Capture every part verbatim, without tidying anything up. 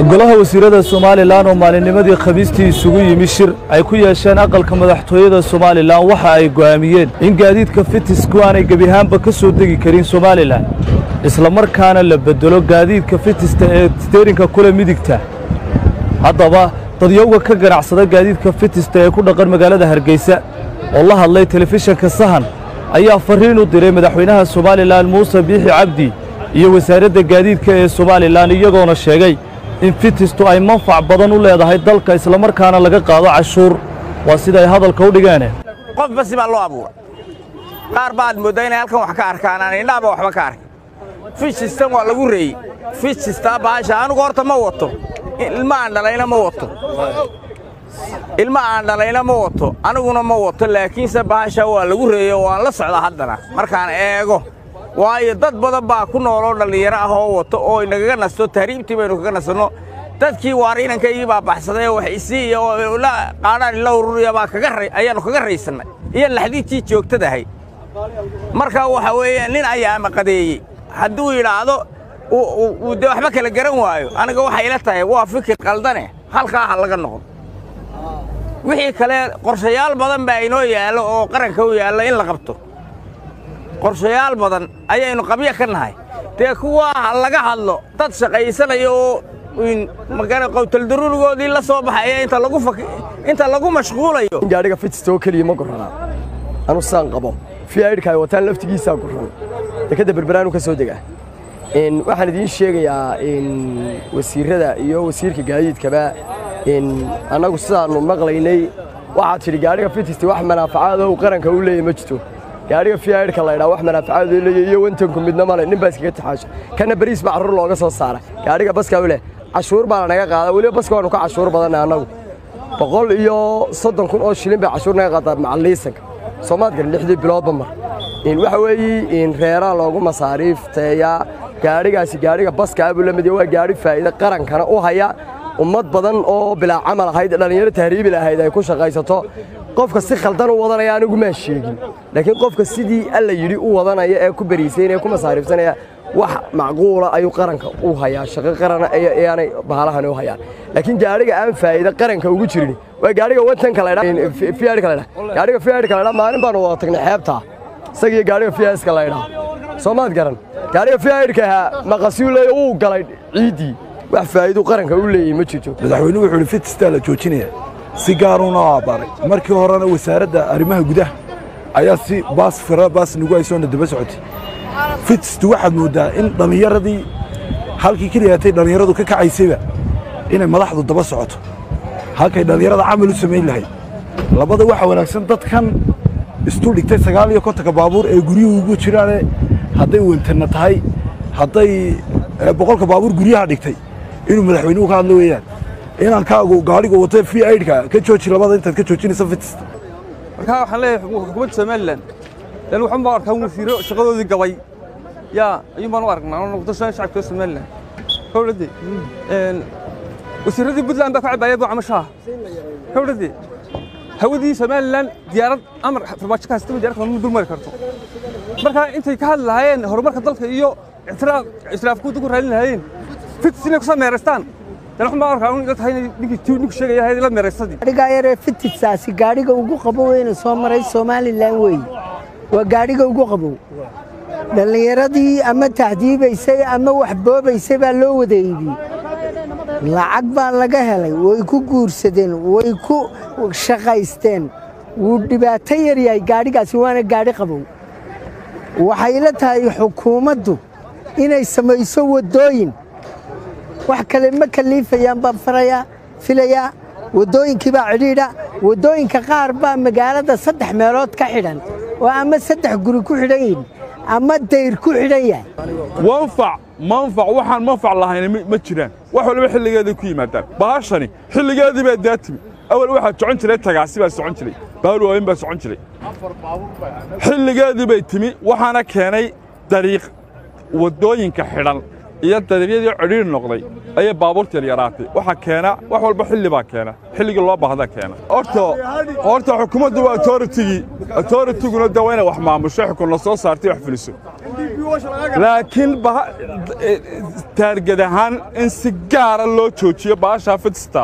golaha wasiirada Soomaaliland oo maalinnimadii Khamiistii isugu yimi shir ay ku yeesheen aqalka madaxtooyada Soomaaliland waxa ay go'aamiyeen in gaadiidka fitisku aanay gabi ahaanba ka soo degi karin Soomaaliland isla markaana la bedelo gaadiidka fitista ee steerinka kula midigta haddaba dadyowga ka ganacsada gaadiidka fitista ee ku dhaqan magaalada Hargeysa oo la hadlay telefishinka Sahan ayaa fariin u diray madaxweynaha Soomaaliland Muuse Biixi Cabdi iyo wasaaradda gaadiidka ee Soomaaliland iyagoona sheegay in fitistu ay manfac badan u leedahay dalka isla markaana laga qaado cashuur waa sida ay hadalka u dhigeen qof bas baa loo abuuray qaar baad moodaa in halkan wax ka arkaan aan indhaaba waxba ka arkin fitista waa lagu reeyay fitista baasha anigu horta ma wato ilma aan dhalayna ma wato ilma aan dhalayna ma wato aniguna ma wato laakiin se baasha waa lagu reeyay oo aan la socdaa haddana markaan eego waayo dad badan baa ku nool oo dhalinyaro ah oo wato oo inaga nasto tahriibtii baynu kaga nasano dadkii waariinankaygii baa baxsaday wax isii iyo la qaadaan la ururiya baa kaga ray ayaanu kaga raysanay iyo laxdiitii joogtadahay marka waxa weeyaan nin ayaa maqadeeyay hadduu yiraahdo uu de waxba kala garan waayo aniga waxa ila tahay waa fikir qaldane halka ah laga noqdo wixii kale qorshayaal badan baa inoo yaalo oo qaranka u yaalo in la qabto qorshayaal badan ayaynu qabyo ka nahay tii kuwa laga hadlo dad shaqaysanayo in magana qowtal daruurigoodii la soo baxay inta lagu inta lagu mashquulayo gaariga fitsto kaliya ma gorana anu saan qabo fiyaadka wataan laftigiisa goran dekada berberaan ka soo degaa in waxaan idin sheegayaa in wasiirada iyo wasiirka gaadiidkaba in anagu sidaanu maqlaynay waxa tiri gaariga fitsto wax manaafacaad oo qaranka u leeyahay ma jirto gaariga fiyaadka la yiraahdo wax manaafacaad leeyahay iyo wantanku midna male nin baas kaga taxaasho kana bariis baa carruur looga soo saaray gaariga baska u leh cashuur baa naga qaaday waliba baska waanu ka cashuur badan anagu boqol iyo soddon kun oo shilin baa cashuur naga qaaday macalliisanka Soomaaliga lixdii biloodba mar in waxa weeyii in reera loogu masaariifteeya gaarigaasi gaariga baska abu la mid waa gaari faa'iido qarankana u haya ummad badan oo bilaa camal ahayd dhalinyaro tahriib lahayd ay ku shaqaysato qofka si khaldan u wadanaya anigu ma sheegin laakiin qofka sidii alla yiri u wadanaya ee ku bariisaynaya ku masaariifsanaya wax macquul ah ayuu qaranka u hayaa shaqo qaran ayaanay bahalahan u hayaan laakiin gaariga aan faa'iido qaranka ugu jirin waa gaariga wadanka la yiraahdo fiyaadka la yiraahdo gaariga fiyaadka la yiraahdo maalin baan wada tagnay xeebta isaga gaariga fiyaadka la yiraahdo Soomaad garan gaariga fiyaadka maqasuulay uu galay ciidii wax faa'iido qaranka u leeyahay ma jirto madaxweynuhu wuxuu fitista la joojinaya si gaar ah oo baaray markii horena wasaaradda arrimaha gudaha ayaa si baas fara baas nagu ay soo daba socotay fitistu waxa moodaa in dhalinyaradii halkii kaliyaatay dhalinyaradu ka kacaysayba inay madaxdu daba socoto halkay dhalinyarada amal u sameyn lahayd labada waxa wanaagsan dadkan istu dhigtay sagaal iyo konton baabuur ee guriyuhu ugu jiraan haday wantana tahay haday boqolka baabuur guriyaha dhigtay inuu madaxweynuhu ka hadlo weeyaan inaan ka gaariga wato fiyaadka ka jooji labada inta ka joojinaysa fitista marka waxaan leeyahay xukuumadda Soomaaliland dan waxaan baa arkaa wasiiro shaqadoodii gabay ya ayuu baan u aragnaa noqdo shacabka Soomaaliland hawladii een wasiiradii Puntland baa ka cabayay buu camashaa hawladii hawadii Soomaaliland diyaarad amar farmaajo ka haystay diyaarad ma dul mari karto marka intay ka hadlaayeen horumarka dalka iyo ictiraaf israafku ku raadin lahayn fitisina ku sameeystaan dan waxaan baa arkaa in dadka ninkii ninkii sheegay la meeraysadii gaariga yar fitisaasi gaariga ugu qabo weyn soo maray Soomaaliland way waa gaariga ugu qabo dhalinyaradii ama tahdiibaysay ama wax boobaysay baa loo wadeeyay lacag baa laga helay way ku guursadeen way ku shaqaysteen wuu dhibaato yar yahay gaarigaasi waana gaari qabo waxay la tahay xukuumaddu inay samayso wadooyin wax kale ma kaliifayaan baa faraya filaya wadooyinkii baa cidhiidha wadooyinka qaar baa magaalada saddex meelood ka xidhan oo ama saddex guri ku xidhan yihiin ama dayr ku xidhan yahay wanfac manfac waxaan manfac lahayn ma jiraan wax walba xilligeeda ku yimaadaan baashani xilligeedii baa daatimi awal waxa socon jiray tagaasi baa socon jiray baalu weyn baa socon jiray xilligeedii bay timi waxaana keenay dariiq wadooyinka xidhan iyo dariiqyadii cidhiir noqday ayay baabuurta yaraatay waxa keena wax walba xilli baa keena xilliga loo baahda keena horta horta xukuumaddu waa authority authority-guna dawayna wax maamusho xukunna soo saartay wax fuliso laakiin taargad ahaan in si gaara loo joojiyo baashaa fitsta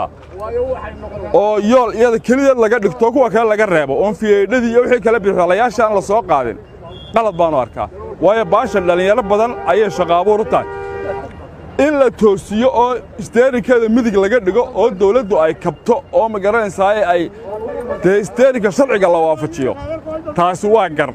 oo yool iyada kelideed laga dhigto kuwa kale laga reebo oon fiyeedhadii iyo wixii kale bixalayaasha aan la soo qaadin qalad baanu arkaa waayo baasha dhallinyaro badan ayay shaqaabuur u tahay in la toosiyo oo isteerinkeeda midig laga dhigo oo dawladdu ay kabto oo ma garanaysaa ay dee isteerinka sharciga la waafajiyo taasi waa gar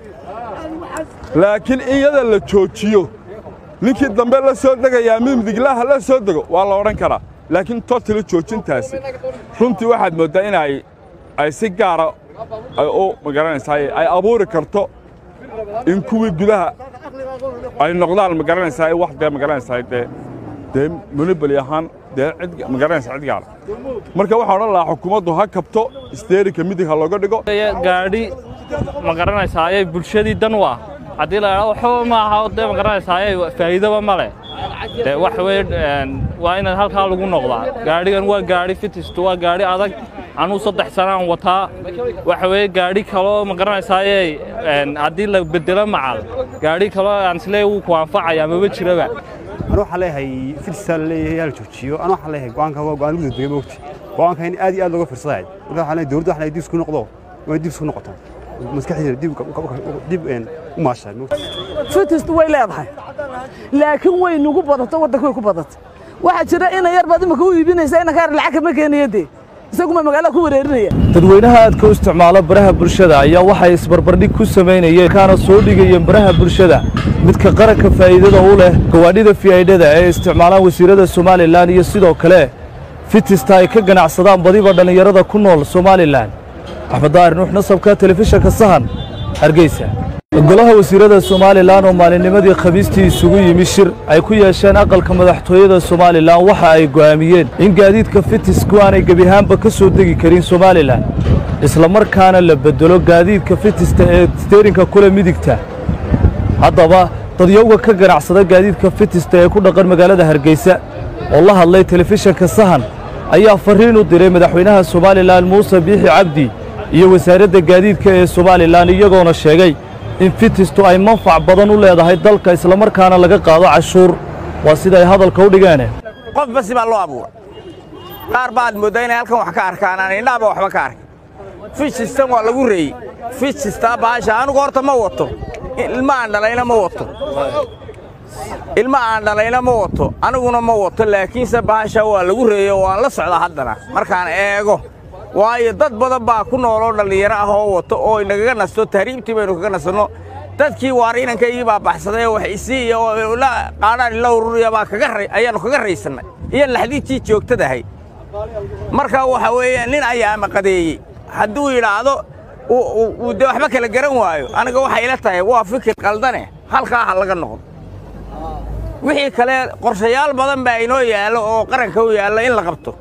laakiin in iyada la joojiyo ninkii dambe la soo degayaa mid midiglaha la soo dego waa la odhan karaa laakiin totally joojintaasi runtii waxaad mooddaa in ay ay si gaara ay u ma garanaysaa ay abuuri karto in kuwii gudaha ay noqdaan ma garanaysaa wax dee ma garanaysaa dee dee monopoly ahaan dee cid ma garanaysaa cid gaara marka waxaan odhan lahaa xukuumaddu ha kabto isteerinka midig ha looga dhigo gaadhi ma garanaysaa ayay bulshadii dan u ah haddii la idhaahdo waxba ma aha dee ma garanaysaa ayay faa'iidaba ma leh dee wax weyn waa in halkaa lagu noqdaa gaadhigan waa gaadhi fitistu waa gaadhi adag anuu saddex sanaan wataa waxa weeye gaadhi kaloo ma garanaysaa ayay haddii la bedelo macal gaadhi kaloo aan isleeyahay wuu ku anfacaya maba jiraba أنا وحلا هي في السنة هي الجوتشيو أنا وحلا هي قوانك هو قوان جود بيموتي قوانك هني أدي أدي لغة فرصاعد ولا حلا دور ده حلا يدي سكون نقطة ما يدي سكون نقطة مسكح يدي ديب إن وماشى فتست ويلا يضحى لكن وين نجوب بضت ودك وين كبضت واحد شراء إنا يربى دم كوي بينا سينا كار العكب مكان يدي سقوم مقالة كوريرنية dadweynaha aadka u isticmaala baraha bulshada ayaa waxay isbarbardhig ku sameynayeen kana soo dhigayeen baraha bulshada midka qaranka faa'iidada u leh gawaadhida fiyaydada ee isticmaalaan wasiirada Soomaaliland iyo sidoo kale fitista ay ka ganacsadaan badiba dhalinyarada ku nool Soomaaliland Axmed Daar Nuux nasabka telefishinka Sahan Hargeysa golaha wasiirada Soomaaliland oo maalinnimadii Khamiistii isugu yimi shir ay ku yeesheen aqalka madaxtooyada Soomaaliland waxa ay go'aamiyeen in gaadiidka fitisku aanay gabi ahaanba ka soo degi karin Soomaaliland isla markaana la bedelo gaadiidka fitista ee steerinka kula midigta haddaba dadyowga ka ganacsada gaadiidka fitista ee ku dhaqan magaalada Hargeysa oo la hadlay telefishinka Sahan ayaa fariin u diray madaxweynaha Soomaaliland Muuse Biixi Cabdi iyo wasaaradda gaadiidka ee Soomaaliland iyagoona sheegay in fitistu ay manfac badan u leedahay dalka isla markaana laga qaado cashuur waa sida ay hadalka u dhigeen qof bas baa loo abuuray qaar baad moodaa inay halkan wax ka arkaan aan indhaaba waxba ka arkin fitista waa lagu reeyay fitista baasha anigu horta ma wato ilma aan dhalayna ma wato ilma aan dhalayna ma wato aniguna ma wato laakiinse baasha waa lagu reeyay waan la socdaa haddana markaan eego waayo dad badan baa ku nool oo dhalinyaro ah oo wato oo inaga nasto tahriibtii baynu kaga nasano dadkii waar inankaygii baa baxsaday wax isii iyo la qaadaan la ururiya baa kaga ray ayaanu kaga raysanay iyo laxdiitii joogtadahay marka waxa weeye nin ayaa maqadeeyay hadduu yiraahdo uu de waxba kala garan waayo aniga waxa ila tahay waa fikir qaldane halkaa ha laga noqdo wixii kale qorshayaal badan baa inoo yaalo oo qaranka u yaalo in la qabto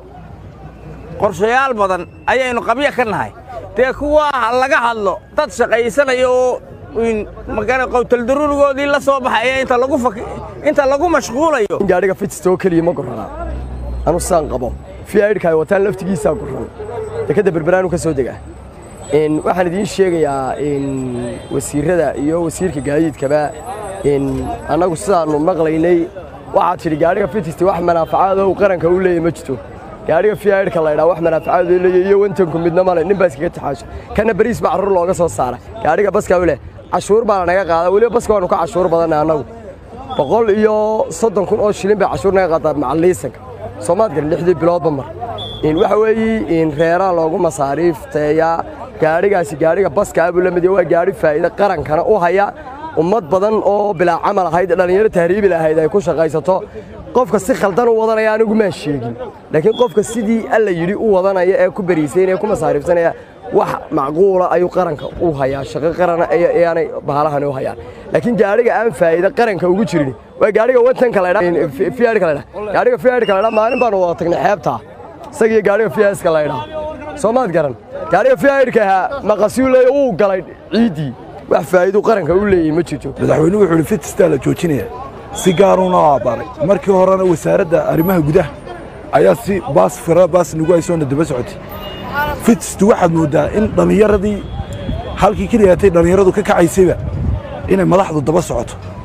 qorshayaal badan ayaynu qabyo ka nahay dee kuwa laga hadlo dad shaqaysanayo oo in magara qowtal daruurigoodii la soo baxay inta lagu inta lagu mashquulayo gaariga fitsto kaliya ma gorana anu saan qabo fiyaydka ay wataan laftigiisa goran dekada berberaanu ka soo degaa in waxaan idin sheegayaa in wasiirada iyo wasiirka gaadiidkaba in anagu sidaanu maqlaynay waxa tiri gaariga fitsto wax manaafacaad oo qaranka u leeyahay ma jirto gaariga fiyaydka la yiraahdo wax manaafacaad u leeyahay iyo wantanku midna male nin baas kaga taxaasho kana bariis baa carruur looga soo saaray gaariga baska u leh cashuur baa naga qaada waliba baska waanu ka cashuur badan anagu boqol iyo soddon kun oo shilin baa cashuur naga qaada macalliisanka Soomaaliga lixdii bilood bamar in waxa weeyii in reera loogu masaariifteeya gaarigaasi gaariga baska abu lamid waa gaari faa'iido qarankana u haya ummad badan oo bilaa camal ahayd dhalinyaro tahriib lahayd ay ku shaqaysato qofka si khaldan u wadanaya anigu ma sheegin laakiin qofka sidii alla yiri u wadanaya ee ku bariisanaya ku masaariifsanaya wax macquula ayuu qaranka u hayaa shaqo qarana ayaanay bahalahan u hayaan laakiin gaariga aan faa'iido qaranka ugu jirin waa gaariga wadanka la yiraahdo fiyaadka la yiraahdo gaariga fiyaadka la yiraahdo maalin baan wada tagnay xeebta isaga gaariga fiyaadka la yiraahdo Soomaad garan gaariga fiyaadka maqasuulay uu galay ciidi wax faa'iido qaranka u leeyahay ma jirto madaxweynuhu wuxuu fitista la joojinaya si gaar ah oo baaray markii horena wasaaradda arrimaha gudaha ayaa si baas fara baas nagu ay soo daba socotay fitistu waxaad moodaa in dhalinyaradii halkii kaliya tay dhalinyaradu ka kacaysayba inay madaxdu daba socoto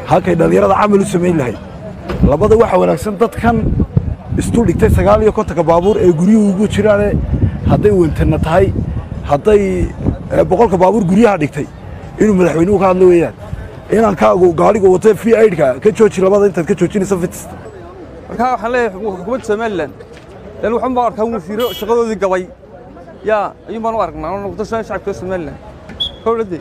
halkay dhallinyarada camal u samayn lahayd labada waxa wanaagsan dadkan istuu dhigtay sagaal iyo kontonka baabuur ee guryuhu ugu jiraane hadday wentana tahay hadday boqolka baabuur guryaha dhigtay inuu madaxweynuhu ka hadlo weeyaan inaan kaagu gaadhiga watay free aidka ka jooji labada intaad ka joojinaysa fitista markaa waxaan leeyahay xukuumadda somalilan lan waxaan baa arkaa wasiiro shaqadoodii gabay yaa ayuun baan u aragnaa oo noqdo shacabka somalilan howladii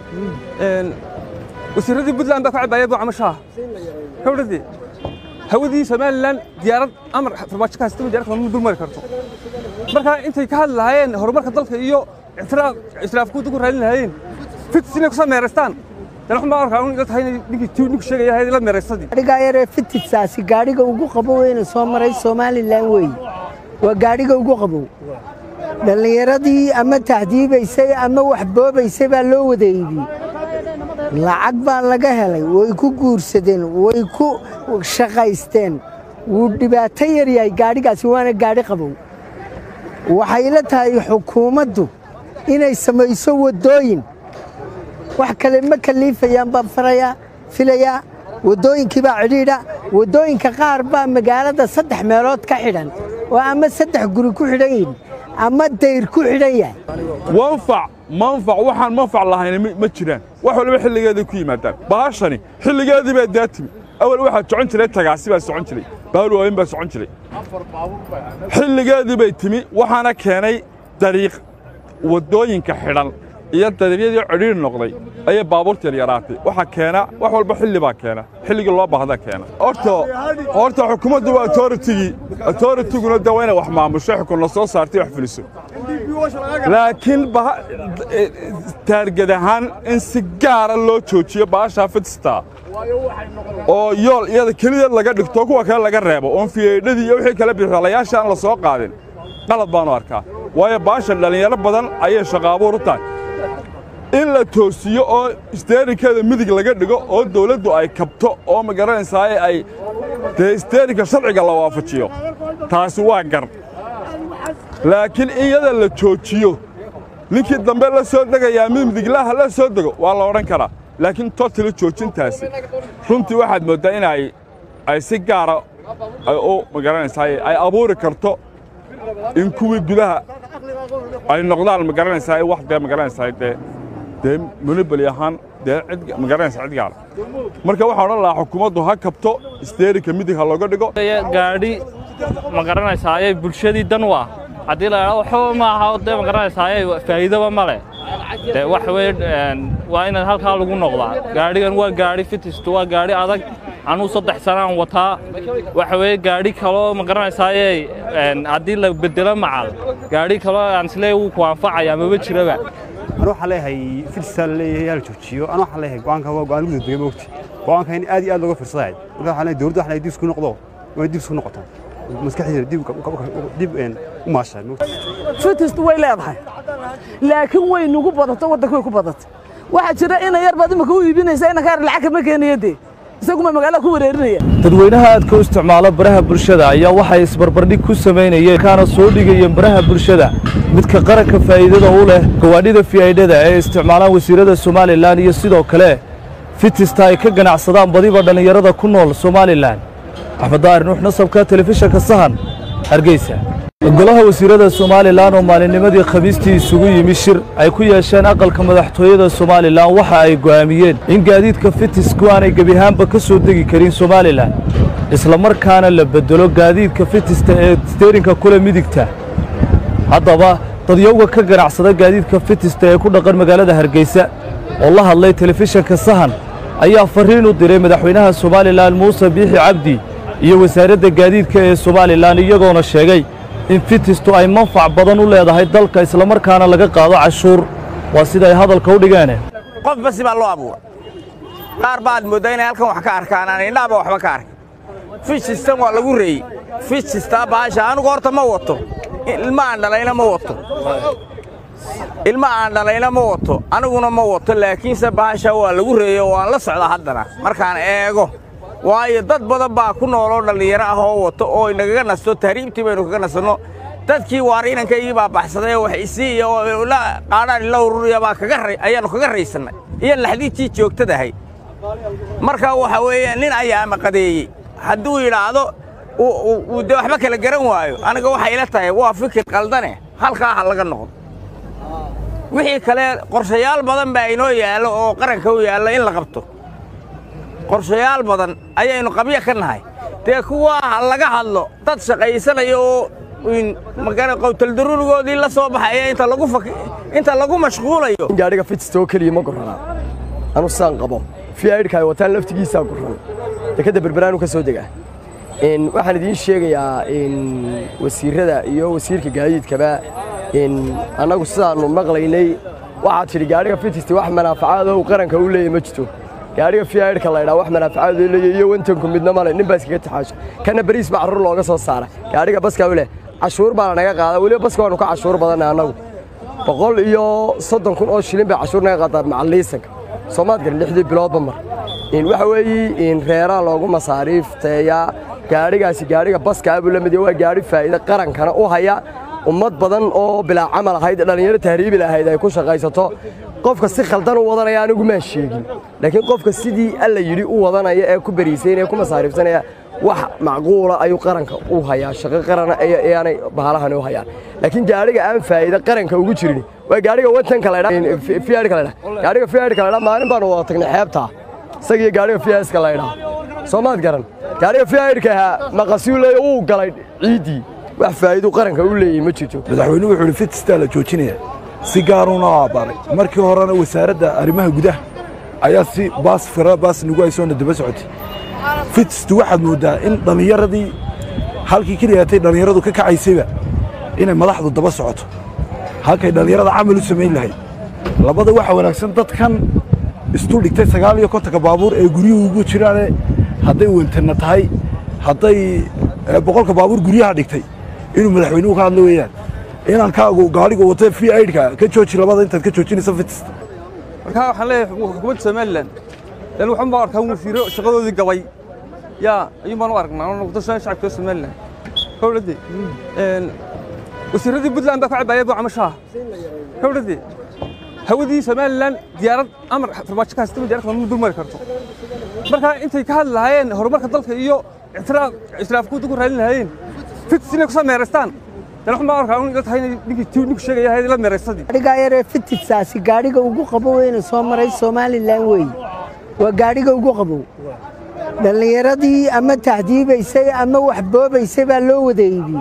wasiiradii puntland baa ku cabaaya buu camashaha howladii hawadii somalilan diyaarad amar farmaajo ka haystama diyaarad ma dulmari karto markaa intay ka hadli lahaayeen horumarka dalka iyo ictiraaf ictiraafkooda ku raadin lahaayeen fitis inay ku soo meeraystaan dan waxaan baa arkaa in tahay ninkii ninku sheegaya hay la meeraysadii gaadhiga yaree fitisaasi gaadhiga ugu qabow weyna soo maray somalilan weeye waa gaadhiga ugu qabow dhallinyaradii ama tahdiibaysay ama wax boobaysay baa loo wada iibiyey lacag baa laga helay way ku guursadeen way ku shaqaysteen wuu dhibaato yar yahay gaadhigaasi waana gaadhi qabow waxay la tahay xukuumaddu inay samayso waddooyin wax kale ma kaliifayaan baan farayaa filayaa waddooyinkii baa cidhiidha waddooyinka qaar baa magaalada saddex meelood ka xidhan oo ama saddex guri ku xidhan yihin ama dayr ku xidhan yahay wanfac manfac waxaan manfac lahayn ma jiraan wax walba xilligeeday ku yimaadaan baashani xilligeedii baa daatimi awal waxaa socon jiray tagaasi baa socon jiray baawul waaweyn baa socon jiray xilligeedii bay timi waxaana keenay dariiq waddooyinka xidhan iyo dariiqyadii cidhiidh noqday ayay baabuurta yaraatay waxa keena wax walba xilli baa keena xilligii loo baahda keena horta horta xukuumaddu waa authority authority-guna da waa inay wax maamusho xukunna soo saartay wax fuliso laakiin taargad ahaan in si gaara loo joojiyo baasha fitsta oo yool iyada keliya laga dhigto kuwa kale laga reebo oon fiyeedhadii iyo wixii kale bixiraalayaasha aan la soo qaadin qalad baanu arkaa waayo baashan dhallinyaro badan ayay shaqo abuur u tahay in la toosiyo oo isteerinkeeda midig laga dhigo oo dawladdu ay kabto oo ma garanaysaa ay dee isteerinka sharciga la waafajiyo taasi waa gar laakiin in iyada la joojiyo ninkii dambe la soo degayaa mid midiglaha la soo dego waa la odhan karaa laakiin totally joojintaasi runtii waxaad mooddaa in ay ay si gaara ay u ma garanaysaa ay abuuri karto in kuwii gudaha ay noqdaan ma garanaysaa wax dee ma garanaysaa dee dee monopoly ahaan dee cid ma garanaysaa cid gaara marka waxaan odhan lahaa xukuumaddu ha kabto isteerinka midig ha looga dhigo gaadhi ma garanaysaa ayay bulshadii dan u ah haddii la idhaahdo waxba ma aha dee ma garanaysaa ayay faa'iidaba ma leh dee wax weye waa inaad halkaa lagu noqdaa gaadhigan waa gaadhi fitistu waa gaadhi adag anuu saddex sanaan wataa waxa weye gaadhi kaloo ma garanaysaa ayay haddii la bedelo macal gaadhi kaloo aan isleeyahay wuu ku anfacaya maba jiraba أنا وحلا هي فلسطين اللي هي الجوتشيو أنا وحلا هي قانك هو قان لوجد بيجي وقتي قانك هني أدي أدي لقى في الصعيد ولا حلا دورده حلا يديس كل نقطة ويديس كل نقطة مسكح يديب ديب إن وماشى فتست ويلا يضحى لكن وين نقول بدت ودك وين بدت واحد شراء إنا يربى دم كوي بينا سينا كار العكب مكان يدي isaguma magaalo ku wareerinaya dadweynaha aad ka isticmaalo baraha bulshada ayaa waxay isbarbardhig ku sameynayeen kana soo dhigayeen baraha bulshada midka qaranka faa'iidada u leh gawaadhida fiidada ee isticmaalaan wasiirada Soomaaliland iyo sidoo kale fitista ay ka ganacsadaan badiba dhalinyarada ku nool Soomaaliland Axmed Daar Nuux nasabka telefishinka Sahan Hargeysa golaha wasiirada Soomaaliland oo maalinnimadii Khamiistii isugu yimi shir ay ku yeesheen aqalka madaxtooyada Soomaaliland waxa ay go'aamiyeen in gaadiidka fitisku aanay gabi ahaanba ka soo degi karin Soomaaliland isla markaana la bedelo gaadiidka fitista ee steerinka kula midigta haddaba dadyowga ka ganacsada gaadiidka fitista ee ku dhaqan magaalada Hargeysa oo la hadlay telefishinka Sahan ayaa fariin u diray madaxweynaha Soomaaliland Muuse Biixi Cabdi iyo wasaaradda gaadiidka ee Soomaaliland iyagoona sheegay in fitistu ay manfac badan u leedahay dalka isla markaana laga qaado cashuur waa sida ay hadalka u dhigeen qof bas baa loo abuuray qaar baad moodaa inay halkan wax ka arkaan aan indhaaba waxba ka arkin fishistan waa lagu reeyay fishista baasha anigu horta ma wato ilma aan dhalayna ma wato ilma aan dhalayna ma wato aniguna ma wato laakiinse baasha waa lagu reeyay waan la socdaa haddana markaan eego waayo dad badan baa ku nooloo dhalinyaro ah oo wato oo inaga nasto tahriibtii baynu kaga nasano dadkii waar inankaygi baa baxsaday wax isii iyo la qaadaan la ururiya baa kaga ray ayaanu kaga raysanay iyo laxdiitii joogtadahay marka waxa weeye nin ayaa maqadeeyey hadduu yidhaahdo uu de waxba kala garan waayo aniga waxay ila tahay waa fikir qaldane halkaa ha laga noqdo wixii kale qorshayaal badan baa inoo yaallo oo qaranka u yaalla in la qabto qorshayaal badan ayaynu qabyo ka nahay dee kuwa laga hadlo dad shaqaysanayo oo magana qowtal daruurigoodii la soo baxaya inta lagu inta lagu mashquulayo gaariga fitsto kaliya ma gorana anu saan qabo fiyaadka ay wataan laftigiisa goran dekada berberaanu ka soo degaa in waxaan idin sheegayaa in wasiirada iyo wasiirka gaadiidkaba in anagu sidaanu maqlaynay waxa tiri gaariga fitsto wax manaafacaad oo qaranka u leeyahay ma jirto gaariga fiyaadka la yiraahdo wax manaafacaad oo leeyahay iyo wantanku midna male nin baa iskaga taxaasho kana bariis baa carruur looga soo saaray gaariga baska u leh cashuur baa naga qaada waliba baska waanu ka cashuur badan anagu boqol iyo soddon kun oo shilin baa cashuur naga qaada macalliisanka Soomaaliga lixdii biloodba mar in waxa weeye in reera loogu masaariifteeya gaarigaasi gaariga baska abu lamid waa gaari faa'iido qarankana u haya ummad badan oo bilaa camal ahayd dhalinyaro tahriib lahayd ay ku shaqaysato qofka si khaldan u wadanaya anigu ma sheegin laakiin qofka sidii alla yiri u wadanaya ee ku bariisaynaya ku masaariifsanaya wax macquul ah ayuu qaranka u haya shaqo qaran ay aanay bahalahan u hayaan laakiin gaariga aan faa'iido qaranka ugu jirin waa gaariga wadanka la yiraahdo fiyaadka la yiraahdo gaariga fiyaadka la yiraahdo maalin baan wada tagnay xeebta isaga gaariga fiyaadka la yiraahdo Soomaad garan gaariga fiyaadka maqasuulay uu galay ciidi wax faa'iido qaranka u leeyahay ma jirto madaxweynuhu wuxuu yiri fitsta la joojinaya si gaar ah oo baaray markii horena wasaaradda arrimaha gudaha ayaa si baas fira baas nagu ay soo daba socotay fitstu waxaad moodaa in dhalinyaradii halkii kaliyaatay dhalinyaradu ka kacaysayba inay madaxdu daba socoto halkay dhalinyarada camal u sameyn lahayd labada waxa wanaagsan dadkan istu dhigtay sagaal iyo konton baabuur ee guriyuhu ugu jiraan hadday wantana tahay hadday boqolka baabuur guriyaha dhigtay inuu madaxweynuhu ka hadlo weeyaan inaan kaagu gaariga watay fi aidka ka jooji labada intaad ka joojinayso fitst marka waxaan leeyahay xukuumadda Soomaaliland dan waxaan baa arkaa wasiiro shaqadoodii gabay yaa ayuu baan u aragnaa oo noqdo shacabka Soomaaliland howladii een wasiiradii Puntland baa ka cabaayay buu camashaa howladii hawadii Soomaaliland diyaarad amar farmaajo ka haystay diyaarad ma dul mari karto marka intay ka hadlaayeen horumarka dalka iyo ictiraaf israafku ku raadin lahaayeen fitsinay ku sameeystaan dan waxaan baa arkaa in tahay ninkii tuu sheegay hay la meeraysadii gaariga yare fitsaasi gaariga ugu qabo weyn soo maray Soomaaliland way waa gaariga ugu qabo dhalinyaradii ama tahdiibaysay ama wax boobaysay baa loo wadeeyay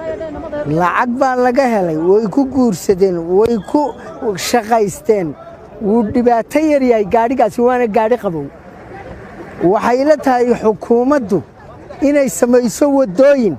lacag baa laga helay way ku guursadeen way ku shaqaysteen wuu dhibaato yar yahay gaarigaasi waana gaari qabo waxay la tahay xukuumaddu inay samayso wadooyin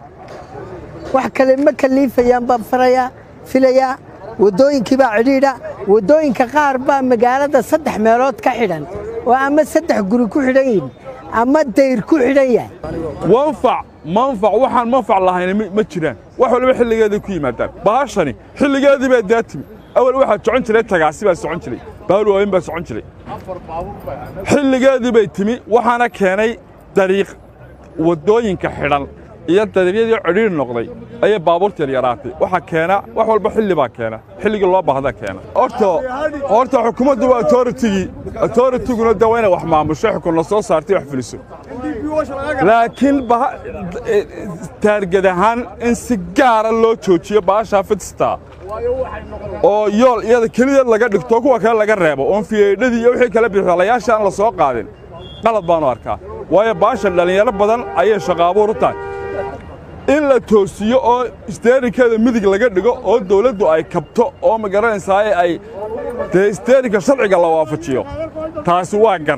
wax kale ma kaliifayaan baan faraya filaya wadooyinkii baa cidhiidha wadooyinka qaar baa magaalada saddex meelood ka xidhan oo ama saddex guri ku xidhan yihiin ama dayr ku xidhan yahay wanfac manfac waxaan manfac lahayn ma jiraan wax walba xilligeeda ku yimaadaan baashani xilligeedii baa daatimi awal waxa socon jiray tagaasi baa socon jiray baal weyn baa socon jiray xilligeedii bay timi waxaana keenay dariiq wadooyinka xidhan iyo dariiqyadii cidhiidh noqday ayay baabuurta yaraatay waxa keena wax walba xilli baa keena xilliga loo baahda keena horta horta xukuumaddu waa authority authority-guna dawayna wax maamusho xukuumad soo saartay wax fuliso laakiin taargad ahaan in si gaar ah loo joojiyo baasha fitsta oo yool iyada kaliya laga dhigto kuwa kale laga reebo oo fiyeedadii iyo wixii kala bixalayaasha aan la soo qaadin qalad baan u arkaa waayo baasha dhalinyaro badan ayay shaqo abuur u tahay in la toosiyo oo isteerikeeda midig laga dhigo oo dawladdu ay kabto oo ma garanaysaa ay dee isteerika sharciga la waafajiyo taasi waa gar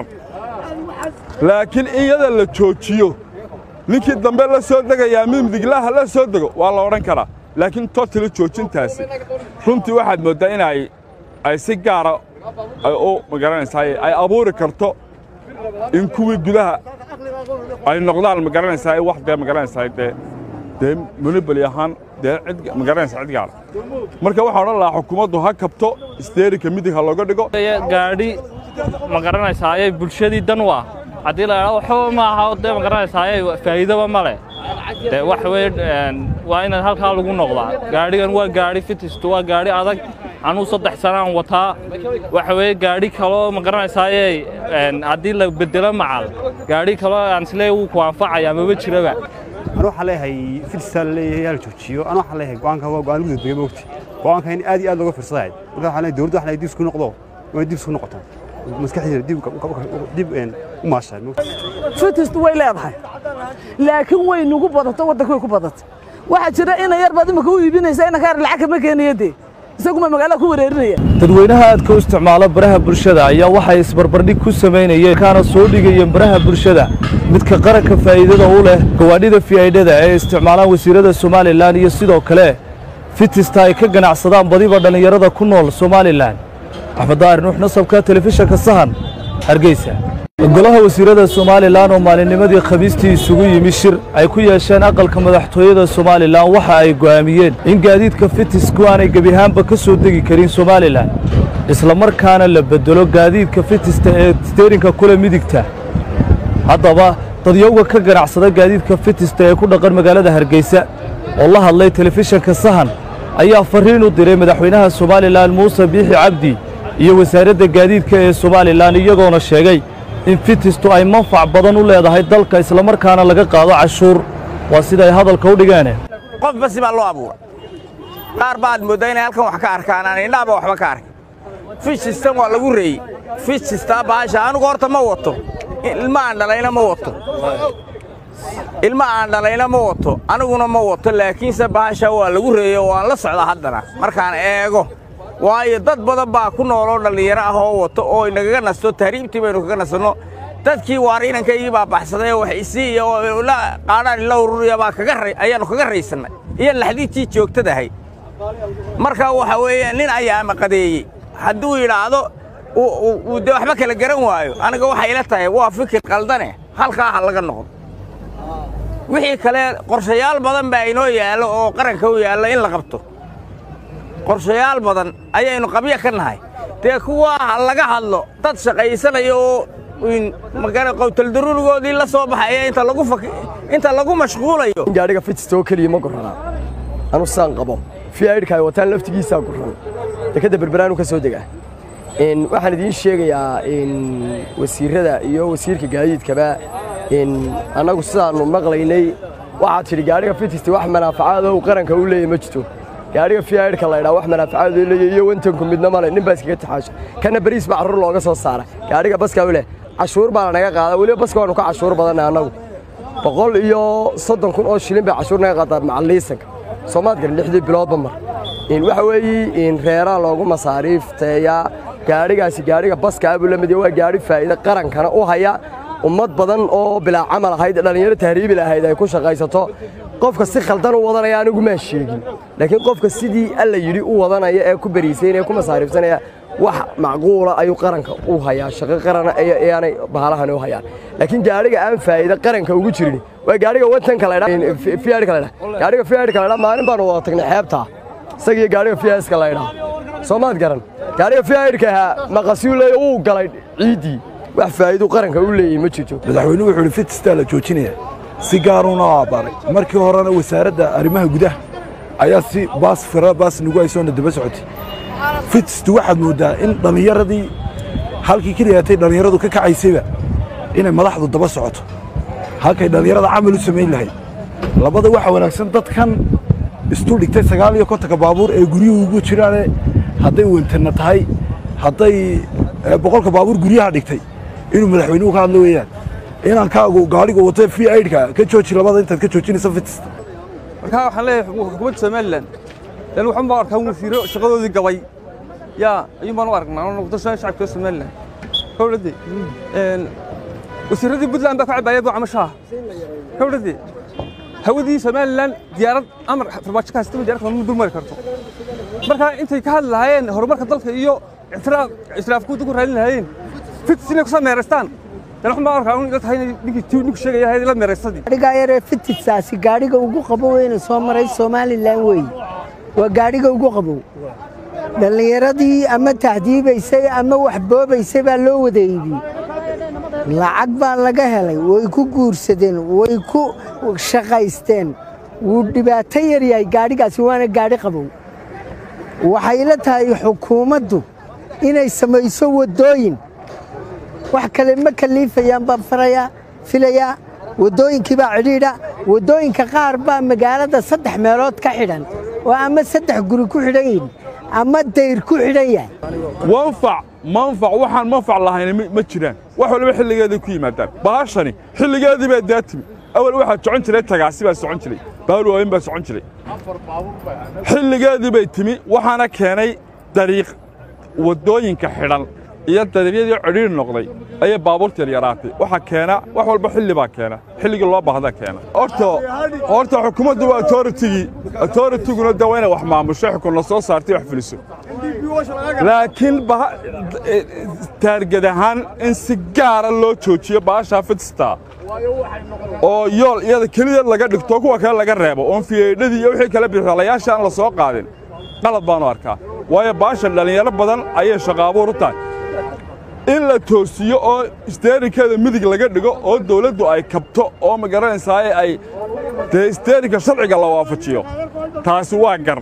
laakiin iyada la joojiyo ninkii dambe la soo degayaa midiglaha la soo dego waa la odhan karaa laakiin totally joojintaasi runtii waxaad mooddaa in ay ay si gaara ay u ma garanaysaa ay abuuri karto in kuwii gudaha ay noqdaan ma garanaysaa wax dee ma garanaysaa dee dee monopoly ahaan dee cid ma garanaysaa cid gaara marka waxaan odhan lahaa xukuumaddu ha kabto isteerika midig ha looga dhigo gaadhi ma garanaysaa ayay bulshadii dan u ah haddii la yidhaahdo waxba ma aha dee ma garanaysaa ayay faa'iidaba ma leh dee wax weyn waa inaad halkaa lagu noqdaa gaadhigan waa gaadhi fitistu waa gaadhi adag anuu saddex sanaan wataa waxa weeye gaadhi kaloo ma garanaysaaye haddii la bedelo macal gaadhi kaloo aan isleeyahay wuu ku anfacayaa maba jiraba أنا waxaan leeyahay fidsal leeyahay hal joojiyo أنا waxaan leeyahay go'aanka waa go'aan lagu degay moogti go'aanka in aad iyo aad looga fiirsaday marka waxaan leeyahay dawladda waxay dib isku noqdo way dib isku noqoto maskaxdiisa dib dib een u maashay fitistu way leedahay laakiin way nagu badato waddanka way ku badatay waxa jira in yar baad imika u iibinaysa in ka lacag ma keenayade isaguma magaalada ku wareerinaya dadweynaha aadka u isticmaala baraha bulshada ayaa waxay isbarbardhig ku sameynayeen kana soo dhigayeen baraha bulshada midka qaranka faa'iidada u leh gawaadhida fiidada ee isticmaalaan wasiirada Soomaaliland iyo sidoo kale fitista ay ka ganacsadaan badiba dhalinyarada ku nool Soomaaliland Axmed Daar Nuux Nasabka telefishinka Sahan Hargeysa golaha wasiirada Soomaaliland oo maalinnimadii Khamiistii isugu yimi shir ay ku yeesheen aqalka madaxtooyada Soomaaliland waxa ay go'aamiyeen in gaadiidka fitisku aanay gabi ahaanba ka soo degi karin Soomaaliland isla markaana la bedelo gaadiidka fitista ee steerinka kula midigta haddaba dadyowga ka ganacsada gaadiidka fitista ee ku dhaqan magaalada Hargeysa oo la hadlay telefishinka Sahan ayaa fariin u diray madaxweynaha Soomaaliland Muuse Biixi Cabdi iyo wasaaradda gaadiidka ee Soomaaliland iyagoona sheegay in fitistu ay manfac badan u leedahay dalka isla markaana laga qaado cashuur waa sida ay hadalka u dhigeen qof bas baa loo abuuray qaar baad moodaa inay halkan wax ka arkaan aan indhaaba waxba ka arkin fish system waa lagu reeyay fish system baasha anigu horta ma wato ilma aan dhalayna ma wato ilma aan dhalayna ma wato aniguna ma wato laakiinse baasha waa lagu reeyay oo aan la socda haddana markaan eego waayo dad badan baa ku nooloo dhalinyaro ah oo wato oo inaga nasto tahriibtii baynu kaga nasano dadkii waariinankaygi baa baxsaday wax isii iyo la qaadaan la ururiya baa kaga ray ayaanu kaga raysanay iyo laxdiitii joogtadahay marka waxa weeye nin ayaa maqadeeyay hadduu yiraahdo uu de waxba kala garan waayo aniga waxa ila tahay waa fikir qaldane halka ha laga noqdo wixii kale qorshayaal badan baa inoo yaalo oo qaranka u yaalo in la qabto qorshayaal badan ayaynu qabiya ka nahay tii kuwa laga hadlo dad shaqaysanayo in magana qowtal daruurigoodii la soo baxay inta lagu inta lagu mashquulayo gaariga fitsto kaliya ma gorana anu saan qabo fiidka ay wataan laftigiisa goran dekada berberaanu ka soo degaa in waxaan idin sheegayaa in wasiirada iyo wasiirka gaadiidkaba in anagu sidaanu maqlaynay waxa tiri gaariga fitsto wax manaafacaad oo qaranka u leeyahay ma jirto gaariga fiidka la yiraahdo wax manaafacaad u leeyahay iyo wantanku midna male nin baas kaga taxaasho kana bariis baa carruur looga soo saaray gaariga baska u leh cashuur baa naga qaada waliba baska waanu ka cashuur badan anagu boqol iyo soddon kun oo shilin baa cashuur naga qaada macalliisanka Soomaaliga lixdii biloodba mar in waxa weeye in reera loogu masaariifteeya gaarigaasi gaariga baska abu la mid waa gaari faa'iido qarankana u haya ummad badan oo bilaa camal ahayd dhalinyaro tahriibi lahayd ay ku shaqaysato qofka si khaldan u wadanaya anigu ma sheegin laakiin qofka sidii alla yiri u wadanaya ee ku bariisaynaya ku masaariifsanaya wax macquula ayuu qaranka u hayaa shaqo qaran ayaanay bahalahan u hayaan laakiin gaariga aan faa'iido qaranka ugu jirin waa gaariga wadanka la yiraahdo fiidka la yiraahdo gaariga fiidka la yiraahdo maalin baan wada tagnay xeebta isaga gaariga fiidka la yiraahdo Soomaad garan gaariga fiidka maqasuulay uu galay ciidi wax faa'iido qaranka u leeyahay ma jirto madaxweynuhu wuxuu fitista la joojinaya si gaar ah oo baaray markii horena wasaaradda arrimaha gudaha ayaa si baas fira baas nagu ay soo daba socotay fitstu waxaad moodaa in dhalinyaradii halkii kaliyaatay dhalinyaradu ka kacaysayba inay madaxdu daba socoto halkay dhalinyarada camal u sameyn lahayd labada waxa wanaagsan dadkan istu dhigtay sagaal iyo konton baabuur ee guriyuhu ugu jiraan haday wantana tahay haday boqolka baabuur guriyaha dhigtay inuu madaxweynuhu ka hadlo weeyaan inaan kaagu gaariga wato fiidka ka jooji labada inta ka joojinaysa fitista marka waxaan leeyahay xukuumadda Soomaaliland dan waxaan baa arkaa wasiiro shaqadoodii gabay ya ayuu baan u aragnaa noqdo shacabka Soomaaliland howladii een wasiiradii Puntland baa ka cabayay camashaha howladii hawadii Soomaaliland diyaarad amar farmaajo ka haystay diyaarad ma dul mari karto marka intay ka hadlaayeen horumarka dalka iyo ictiraaf israafku ku raadin lahayn fitisina ku sameeystaan dan waxaan baa arkaa in tahay ninkii tuu sheegay la meeraysadii gaariga yar fitisaasi gaariga ugu qabo weyn soo maray Soomaaliland way waa gaariga ugu qabo dhalinyaradii ama tahdiibaysay ama wax boobaysay baa loo wadeeyay lacag baa laga helay way ku guursadeen way ku shaqaysteen wuu dhibaato yar yahay gaarigaasi waana gaari qabow waxay la tahay xukuumaddu inay samayso waddooyin wax kale ma kaliifayaan baan farayaa filayaa waddooyinkii baa cidhiidha waddooyinka qaar baa magaalada saddex meelood ka xidhan oo ama saddex guri ku xidhan yihin ama dayr ku xidhan yahay wanfac manfac waxaan manfac lahayn ma jiraan wax waliba xilligeedii ku yimaadaan baashani xilligeedii baa daatimi awal waxaa socon jiray tagaasi baa socon jiray baabuur waaweyn baa socon jiray xilligeedii bay timi waxaana keenay dariiq waddooyinka xidhan iyo dariiqyadii cidhiir noqday ayay baabuurta yaraatay waxa keena wax walba xilli baa keena xilligii loo baahda keena horta horta xukuumaddu waa authority-gii authority-guna de waa inay wax maamusho xukun la soo saartay wax fuliso laakiin taargad ahaan in si gaara loo joojiyo baashaa fidsta oo yool iyada keliya laga dhigto kuwa kale laga reebo oon fiyeedhadii iyo wixii kale bixalayaasha aan la soo qaadin qalad baanu arkaa waayo baasha dhallinyaro badan ayay shaqaabuur u tahay in la toosiyo oo isteerinkeeda midig laga dhigo oo dawladdu ay kabto oo ma garanaysaa ay dee isteerinka sharciga la waafajiyo taasi waa gar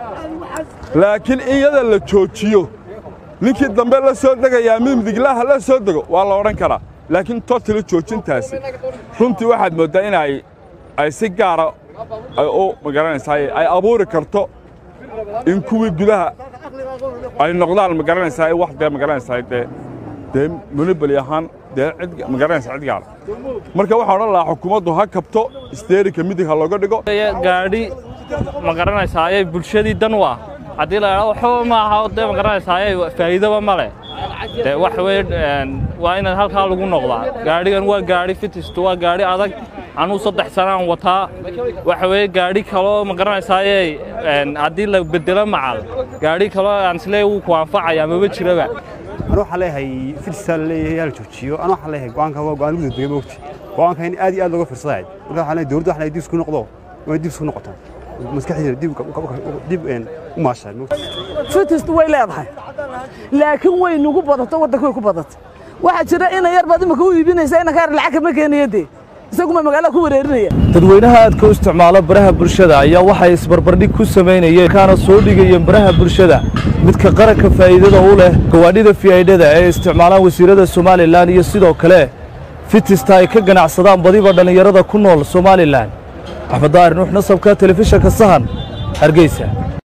laakiin in iyada la joojiyo ninkii dambe la soo degayaa mid midiglaha la soo dego waa la odhan karaa laakiin totally joojintaasi runtii waxaad mooddaa in ay ay si gaara u ma garanaysaa ay abuuri karto in kuwii gudaha ay noqdaan ma garanaysaa wax dee ma garanaysaa dee dee monoboli ahaan dee cid ma garanaysaa cid gaara marka waxaa odhan lahaa xukuumaddu ha kabto isteerinka midig ha looga dhigo gaadhi ma garanaysaa ayay bulshadii dan u ah haddii la idhaahdo waxba ma aha dee ma garanaysaa ayay faa'iidaba ma leh dee wax weeye waa inaad halkaa lagu noqdaa gaadhigan waa gaadhi fitistu waa gaadhi adag anuu saddex sanaan wataa waxa weeye gaadhi kaloo ma garanaysaa ayay haddii la bedelo macal gaadhi kaloo aan isleeyahay wuu ku anfacaya maba jiraba أنا وحلا هي في السنة هي الجوتشيو أنا وحلا هي قوانك هو قوان جود بيجي وقتي قوانك هني أدي أدي لغة في الصعيد وده حلا دور ده حلا يدي سكون نقطة ويدي سكون نقطة مسكحي يدي دي إن وماشى فتست ويلا أضحى لكن وين نجوب بضت ودك ويكوب بضت واحد شراء إنا يربى دم كوي يبين إنسان كار العكب مكان يدي isaguma magaalo ku wareerinaya dadweynaha aad ka isticmaalo baraha bulshada ayaa waxay isbarbardhig ku sameynayeen kana soo dhigayeen baraha bulshada midka qaranka faa'iidada u leh gawaadhida fiidada ee isticmaalaan wasiirada Soomaaliland iyo sidoo kale fitista ay ka ganacsadaan badiba dhalinyarada ku nool Soomaaliland Axmed Daar Nuux Nasabka telefishinka Sahan Hargeysa